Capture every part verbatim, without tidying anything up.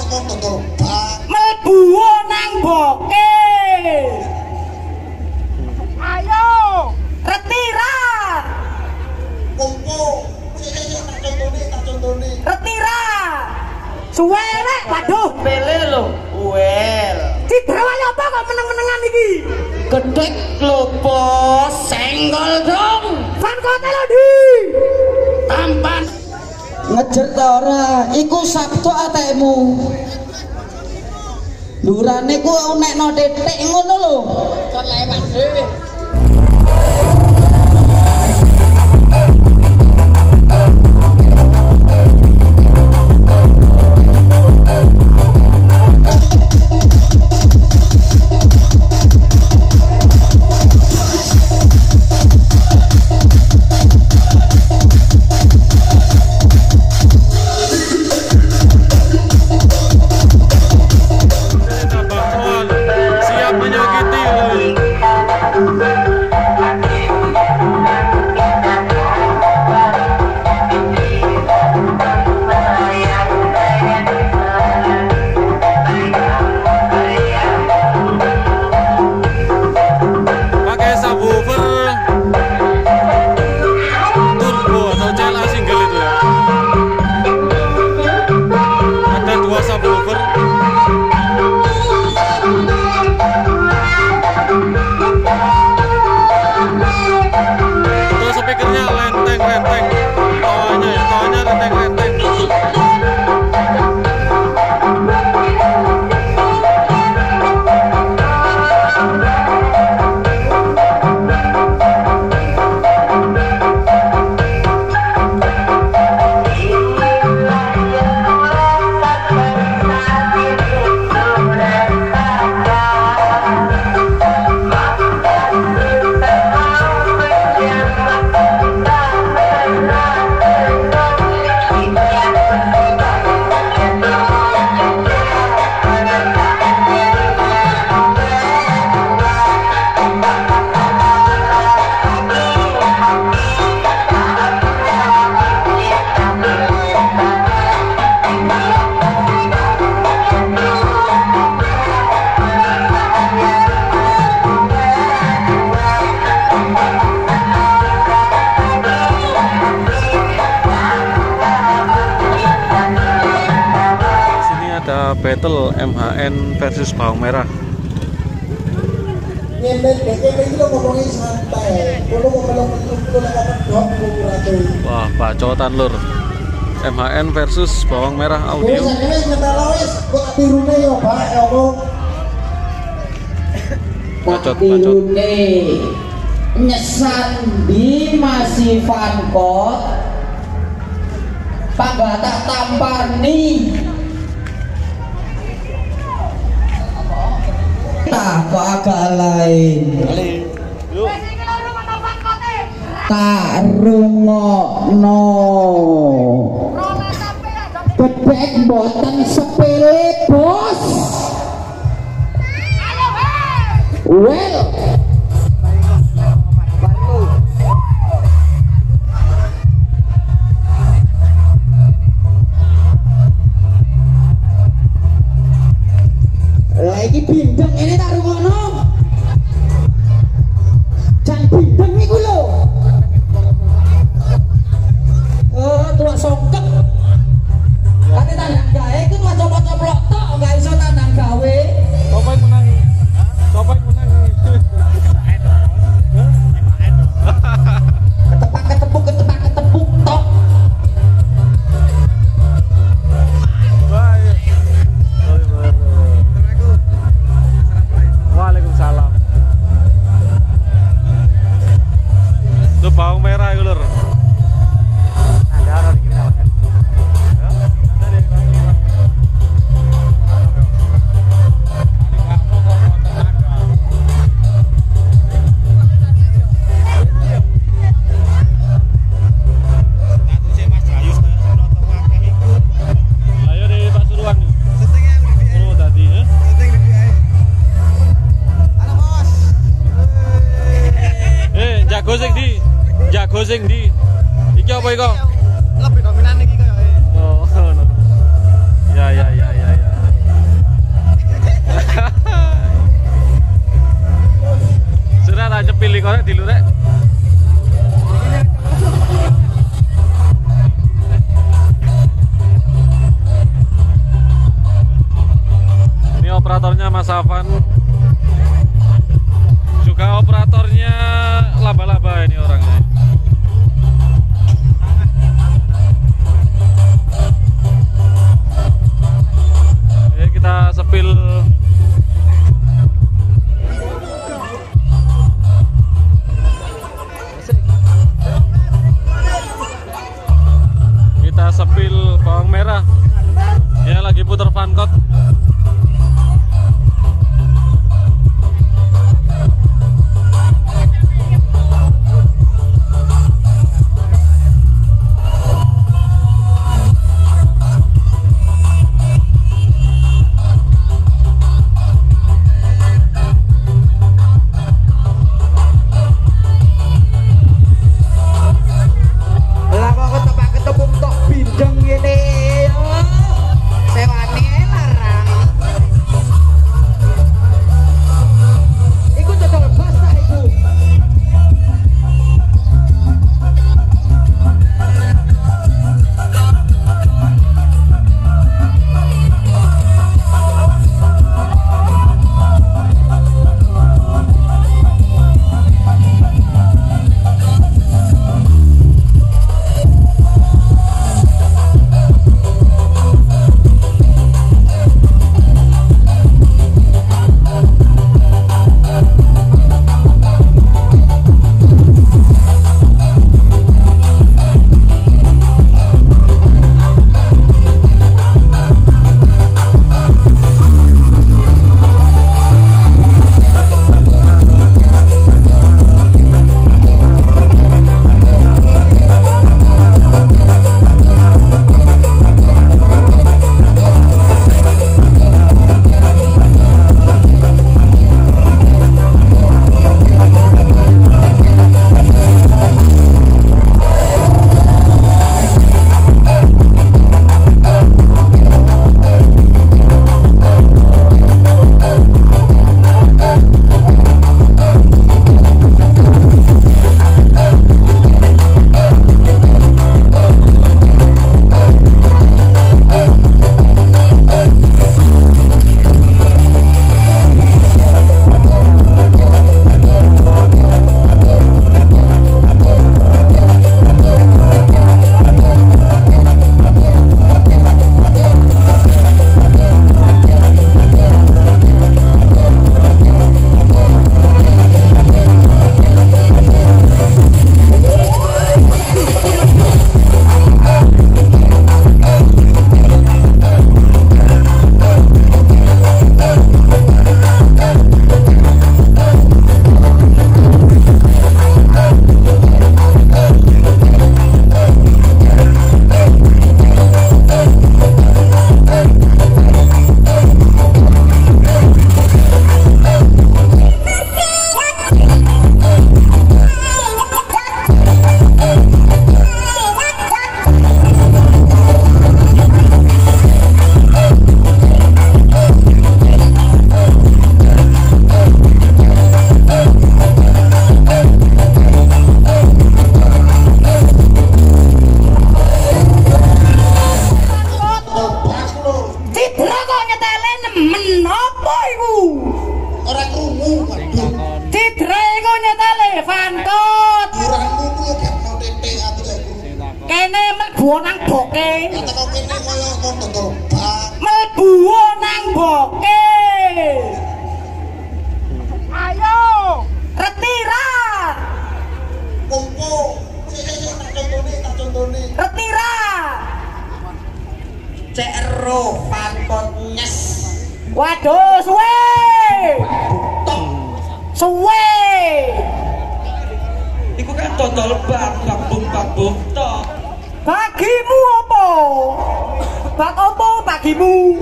ngomong tobat. Mlebu nang boke. Ayo, retira. Kumpu. Sik tak contone, tak contone. Retira. Suwe rek, waduh. Pele lho. Wel. Cidra wae apa kok meneng-menengan iki? Gedhek klopo senggol dong. Fan kote lho di. Tampan. Ngejer ta ora? Iku Sabtu atekmu. Lurane ku nekno titik ngono lho. Kon lewat dhewe. Siap menyakiti. Battle M H N versus Bawang Merah. Wah, bacotan lur. M H N versus Bawang Merah audio. Bacot, bacot. Nyesan di masih fankot panggata tampar nih tak kok agak lain tak rungokno bebek boten sepele bos. Well lagi bindeng ini tak rungokno jan bindeng iku lho. Oh tua songkek kate tandang gawe iku maca-maca plok tok gak iso tandang gawe. Sopo yang menang? Sopo yang menang? Ketepak ketepuk ketepak ketepuk tok. Waalaikumsalam. Itu bawang merah itu lur. Ada ada di kita makan. Ayo deh Pak Suruhan. Oh tadi ya. Jago sing di, jago sing di. Iki apa iko? Lebih dominan iki koyo. Oh, no. Ya ya ya ya ya. korek dilurek. Ini operatornya Mas Afan. Juga operatornya laba-laba ini orangnya. Oke, kita sepil. Kita sepil bawang merah. Ya lagi puter fancot. nang boke. Kata kene koyo kon terbang. Mlebu nang boke. Ayo. Retira. Kumpu. Tak contone, tak contone. Retira. Cek ero pankot nyes. Waduh, suwe. Suwe. Iku kan dodol bak bak bum bak bum tok. Bagimu apa? Bak apa bagimu?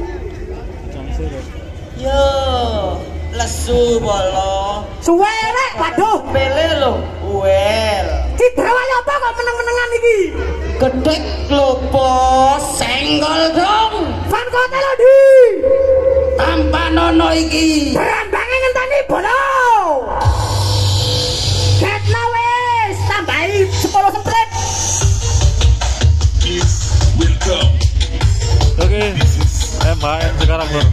Yo, lesu bolo. Suwe rek, waduh. Pele lho, wel. Cidrawali apa kok meneng-menengan iki? Gedek klopo senggol dong. Van kote lho di. Tanpa nono iki. Berambange ngenteni bolo. M H N sekarang Lur.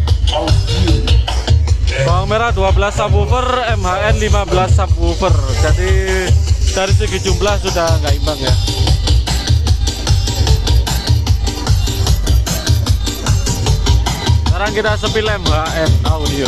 Bawang merah dua belas subwoofer, M H N lima belas subwoofer. Jadi dari segi jumlah sudah nggak imbang ya. Sekarang kita sepil M H N audio.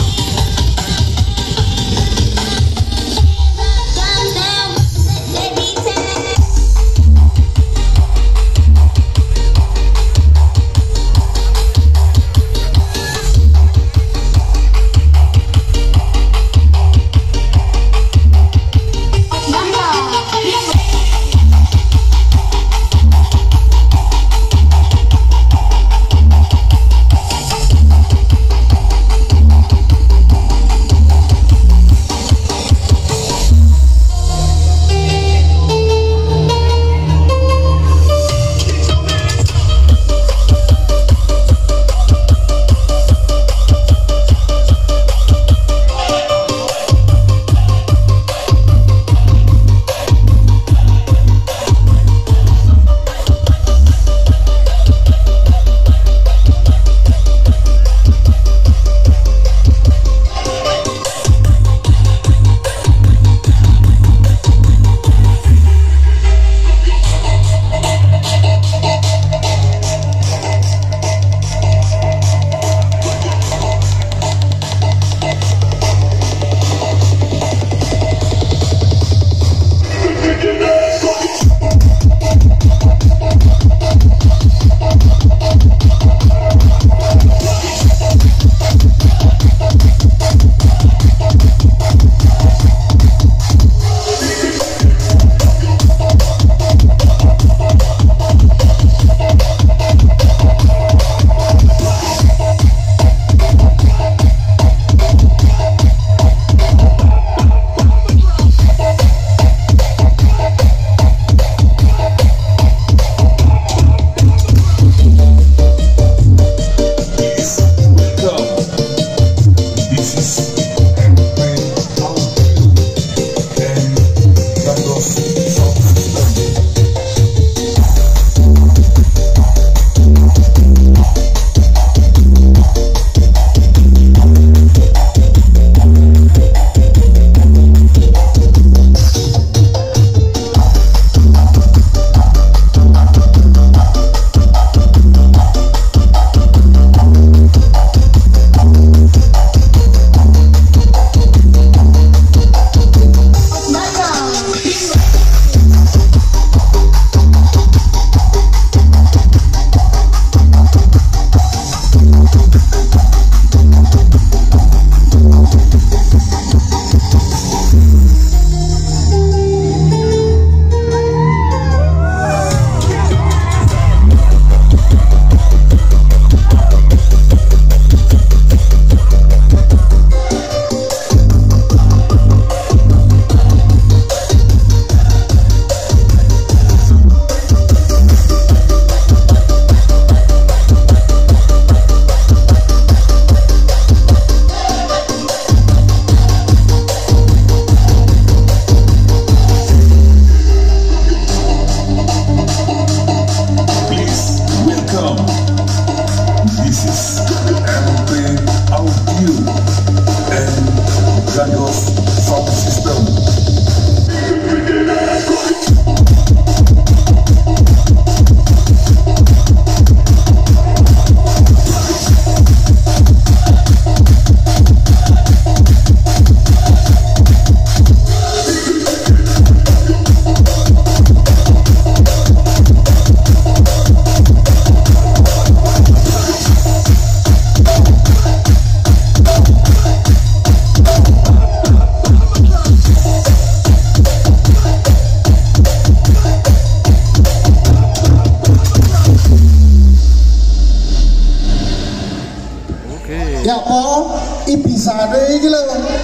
Ya po, ibisane iki lho.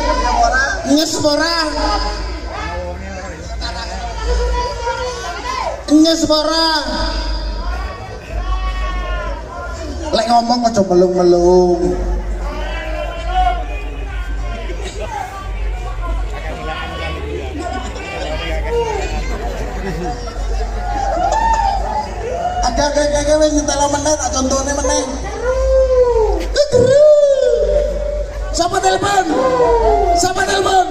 Nyes ora? Nyes ora? Lek ngomong aja melung-melung. Agak-agak wis nyetel meneh tak contone meneh. Siapa telepon? Siapa telepon?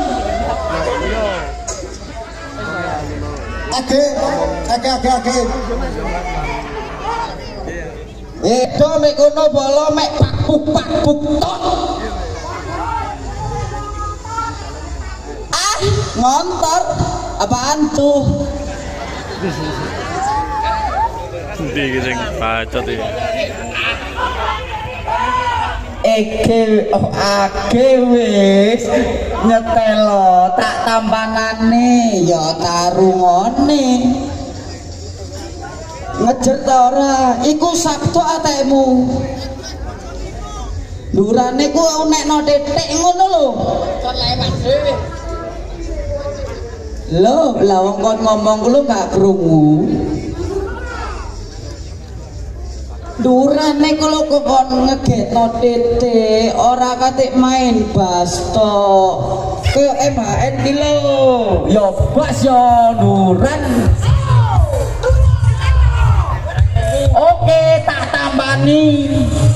Oke, oke, oke, oke. Edo mek kono bolo mek pakbuk-pakbuk tok. Ah, ngontor. Apaan tuh? Ndi sing bacot iki. Eke oh ake wis nyetelo tak tampanane ya tarungone ngejer ta ora iku sabtu atemu durane ku nekno titik ngono lho kon lewat dhewe lho lah wong kon ngomong ku lho gak krungu durane kalau kok ngegekno titik ora katik main bas tok ke M H N ki lho ya bas ya duran oke tak tambani